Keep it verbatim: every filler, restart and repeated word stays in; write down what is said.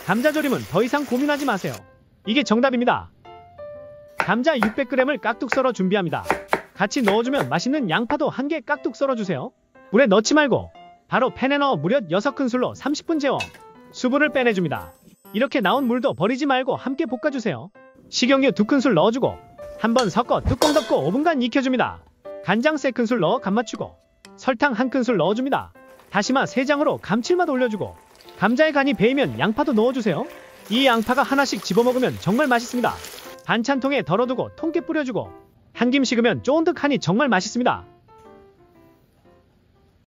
감자조림은 더 이상 고민하지 마세요. 이게 정답입니다. 감자 육백 그램을 깍둑 썰어 준비합니다. 같이 넣어주면 맛있는 양파도 한 개 깍둑 썰어주세요. 물에 넣지 말고 바로 팬에 넣어 무릇 여섯 큰술로 삼십 분 재워 수분을 빼내줍니다. 이렇게 나온 물도 버리지 말고 함께 볶아주세요. 식용유 두 큰술 넣어주고 한번 섞어 뚜껑 덮고 오 분간 익혀줍니다. 간장 세 큰술 넣어 간 맞추고 설탕 한 큰술 넣어줍니다. 다시마 세 장으로 감칠맛 올려주고 감자에 간이 배이면 양파도 넣어주세요. 이 양파가 하나씩 집어먹으면 정말 맛있습니다. 반찬통에 덜어두고 통깨 뿌려주고 한 김 식으면 쫀득하니 정말 맛있습니다.